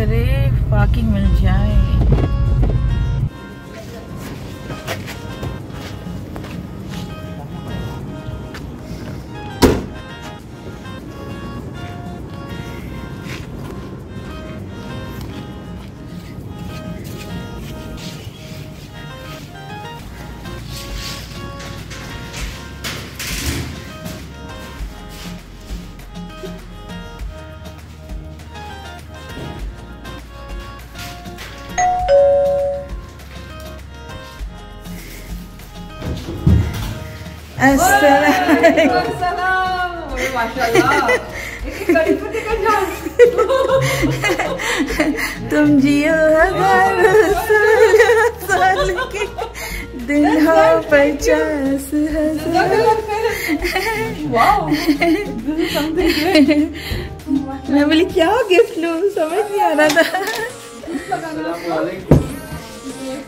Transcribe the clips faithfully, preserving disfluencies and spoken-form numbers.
करे पार्किंग मिल जाए। तुम जियो हजार साल के दिन हो पचास हजार। मैं बोली क्या गिफ्ट लूं, समझ नहीं आ रहा था।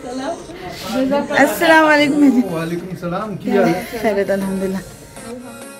अस्सलाम वालेकुम। वालेकुम सलाम। क्या हाल है? खैरियत अल्हम्दुलिल्लाह।